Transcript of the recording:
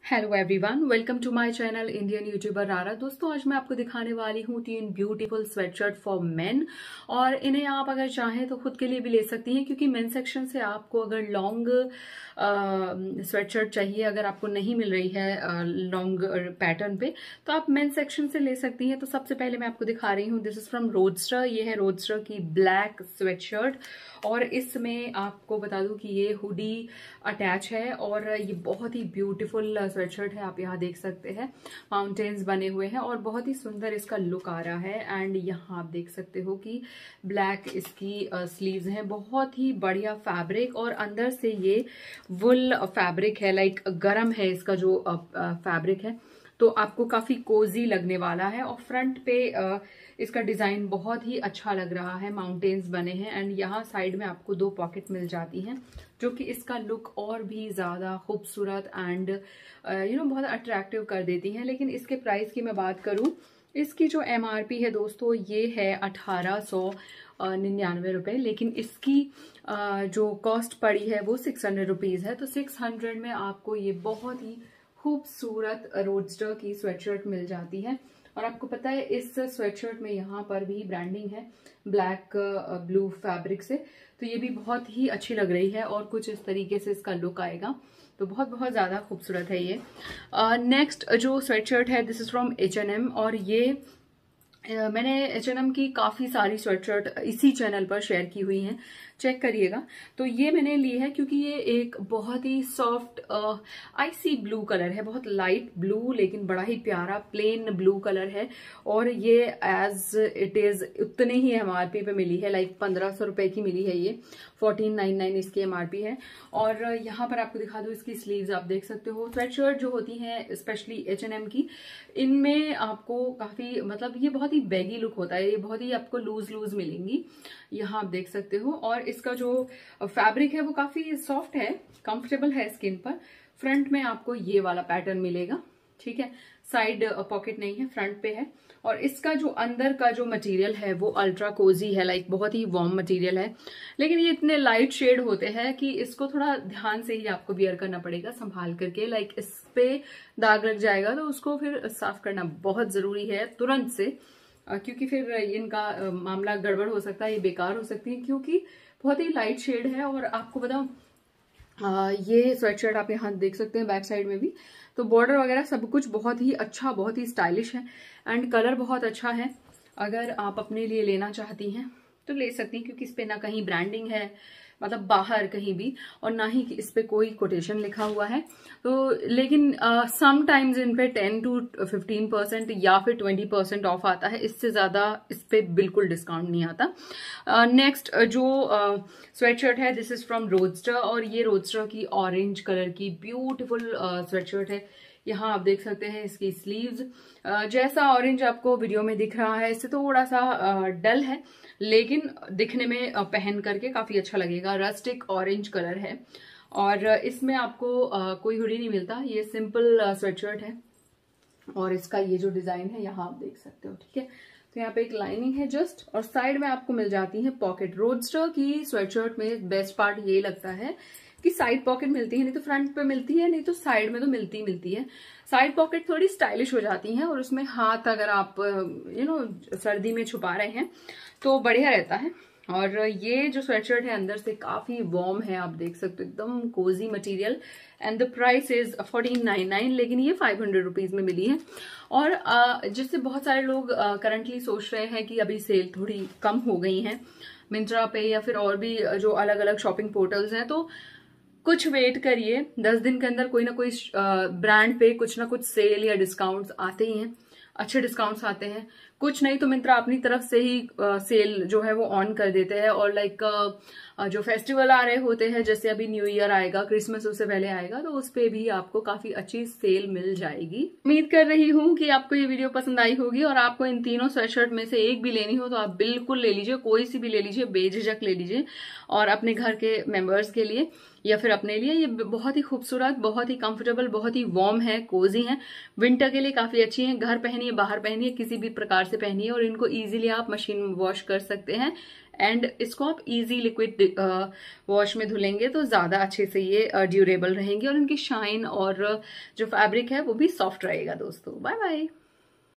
Hello everyone, welcome to my channel Indian YouTuber Rara. दोस्तों, आज मैं आपको दिखाने वाली हूँ 3 ब्यूटीफुल स्वेटशर्ट फॉर मेन। और इन्हें आप अगर चाहें तो खुद के लिए भी ले सकती हैं, क्योंकि मेन सेक्शन से आपको अगर लॉन्ग स्वेटशर्ट चाहिए, अगर आपको नहीं मिल रही है लॉन्ग पैटर्न पे, तो आप मेन सेक्शन से ले सकती हैं। तो सबसे पहले मैं आपको दिखा रही हूँ, दिस इज फ्रॉम रोडस्टर। ये है रोडस्टर की ब्लैक स्वेटशर्ट और इसमें आपको बता दूं कि ये हुडी अटैच है और ये बहुत ही ब्यूटीफुल स्वेटशर्ट है। आप यहाँ देख सकते हैं माउंटेन्स बने हुए हैं और बहुत ही सुंदर इसका लुक आ रहा है। एंड यहाँ आप देख सकते हो कि ब्लैक इसकी स्लीव्स हैं, बहुत ही बढ़िया फैब्रिक और अंदर से ये वुल फैब्रिक है, लाइक गरम है इसका जो फैब्रिक है, तो आपको काफी कोजी लगने वाला है। और फ्रंट पे इसका डिजाइन बहुत ही अच्छा लग रहा है, माउंटेन्स बने हैं एंड यहाँ साइड में आपको 2 पॉकेट मिल जाती हैं, जो कि इसका लुक और भी ज्यादा खूबसूरत एंड बहुत अट्रैक्टिव कर देती हैं। लेकिन इसके प्राइस की मैं बात करूं, इसकी जो MRP है दोस्तों, ये है 1899 रुपये, लेकिन इसकी जो कॉस्ट पड़ी है वो 600 रुपीज है। तो 600 में आपको ये बहुत ही खूबसूरत रोडस्टर की स्वेटशर्ट मिल जाती है। और आपको पता है इस स्वेटशर्ट में यहाँ पर भी ब्रांडिंग है ब्लैक ब्लू फैब्रिक से, तो ये भी बहुत ही अच्छी लग रही है और कुछ इस तरीके से इसका लुक आएगा। तो बहुत बहुत ज्यादा खूबसूरत है ये। नेक्स्ट जो स्वेटशर्ट है, दिस इज फ्रॉम H&M और ये मैंने H&M की काफी सारी स्वेटशर्ट इसी चैनल पर शेयर की हुई हैं, चेक करिएगा। तो ये मैंने ली है क्योंकि ये एक बहुत ही सॉफ्ट आइसी ब्लू कलर है, बहुत लाइट ब्लू लेकिन बड़ा ही प्यारा प्लेन ब्लू कलर है। और ये एज इट इज उतने ही MRP पे मिली है, लाइक 1500 रुपए की मिली है ये, 1499 इसकी MRP है। और यहाँ पर आपको दिखा दूं इसकी स्लीव्स, आप देख सकते हो। स्वेटशर्ट जो होती हैं स्पेशली H&M की, इनमें आपको काफी मतलब ये बहुत ही बैगी लुक होता है, ये बहुत ही आपको लूज लूज मिलेंगी, यहाँ आप देख सकते हो। और इसका जो फैब्रिक है वो काफी सॉफ्ट है, कंफर्टेबल है स्किन पर। फ्रंट में आपको ये वाला पैटर्न मिलेगा, ठीक है, साइड पॉकेट नहीं है, फ्रंट पे है। और इसका जो अंदर का जो मटेरियल है वो अल्ट्रा कोजी है, लाइक बहुत ही वार्म मटेरियल है। लेकिन ये इतने लाइट शेड होते हैं कि इसको थोड़ा ध्यान से ही आपको वियर करना पड़ेगा, संभाल करके। लाइक इस पे दाग लग जाएगा तो उसको फिर साफ करना बहुत जरूरी है तुरंत से, क्योंकि फिर इनका मामला गड़बड़ हो सकता है, ये बेकार हो सकती है, क्योंकि बहुत ही लाइट शेड है। और आपको बताऊं, ये स्वेटशर्ट आप यहाँ देख सकते हैं बैक साइड में भी, तो बॉर्डर वगैरह सब कुछ बहुत ही अच्छा, बहुत ही स्टाइलिश है एंड कलर बहुत अच्छा है। अगर आप अपने लिए लेना चाहती हैं तो ले सकती हैं, क्योंकि इस पे ना कहीं ब्रांडिंग है, मतलब बाहर कहीं भी, और ना ही इस पे कोई कोटेशन लिखा हुआ है। तो लेकिन समटाइम्स इन पे 10 to 15% या फिर 20% ऑफ आता है, इससे ज्यादा इस पे बिल्कुल डिस्काउंट नहीं आता। नेक्स्ट जो स्वेटशर्ट है, दिस इज फ्रॉम रोडस्टर और ये रोडस्टर की ऑरेंज कलर की ब्यूटीफुल स्वेटशर्ट है। यहाँ आप देख सकते हैं इसकी स्लीव्स, जैसा ऑरेंज आपको वीडियो में दिख रहा है इससे थोड़ा सा डल है, लेकिन दिखने में पहन करके काफी अच्छा लगेगा। रस्टिक ऑरेंज कलर है और इसमें आपको कोई हुडी नहीं मिलता, ये सिंपल स्वेटशर्ट है। और इसका ये जो डिजाइन है यहाँ आप देख सकते हो, ठीक है। तो यहाँ पे एक लाइनिंग है जस्ट, और साइड में आपको मिल जाती है पॉकेट। रोडस्टर की स्वेटशर्ट में बेस्ट पार्ट ये लगता है कि साइड पॉकेट मिलती है, नहीं तो फ्रंट पे मिलती है, नहीं तो साइड में तो मिलती है। साइड पॉकेट थोड़ी स्टाइलिश हो जाती हैं और उसमें हाथ अगर आप सर्दी में छुपा रहे हैं तो बढ़िया रहता है। और ये जो स्वेटशर्ट है अंदर से काफी वार्म है, आप देख सकते हो, एकदम cosy material. And the price is 1499, लेकिन ये 500 रुपीज में मिली है। और जिससे बहुत सारे लोग करंटली सोच रहे हैं कि अभी सेल थोड़ी कम हो गई है मिंत्रा पे या फिर और भी जो अलग अलग शॉपिंग पोर्टल्स हैं, तो कुछ वेट करिए, 10 दिन के अंदर कोई ना कोई ब्रांड पे कुछ ना कुछ सेल या डिस्काउंट्स आते ही हैं, अच्छे डिस्काउंट्स आते हैं। कुछ नहीं तो मिंत्रा अपनी तरफ से ही सेल जो है वो ऑन कर देते हैं। और लाइक जो फेस्टिवल आ रहे होते हैं, जैसे अभी न्यू ईयर आएगा, क्रिसमस उससे पहले आएगा, तो उस पे भी आपको काफी अच्छी सेल मिल जाएगी। उम्मीद कर रही हूँ कि आपको ये वीडियो पसंद आई होगी और आपको इन तीनों स्वेटशर्ट में से एक भी लेनी हो तो आप बिल्कुल ले लीजिए, कोई सी भी ले लीजिए, बेझिझक ले लीजिए। और अपने घर के मेंबर्स के लिए या फिर अपने लिए ये बहुत ही खूबसूरत, बहुत ही कंफर्टेबल, बहुत ही वार्म है, कोजी है। विंटर के लिए काफी अच्छी है, घर पहनिए, बाहर पहनिए, किसी भी प्रकार से पहनिए, और इनको इजीली आप मशीन में वॉश कर सकते हैं एंड इसको आप इजी लिक्विड वॉश में धुलेंगे तो ज़्यादा अच्छे से ये ड्यूरेबल रहेंगे और इनकी शाइन और जो फैब्रिक है वो भी सॉफ्ट रहेगा दोस्तों। Bye bye.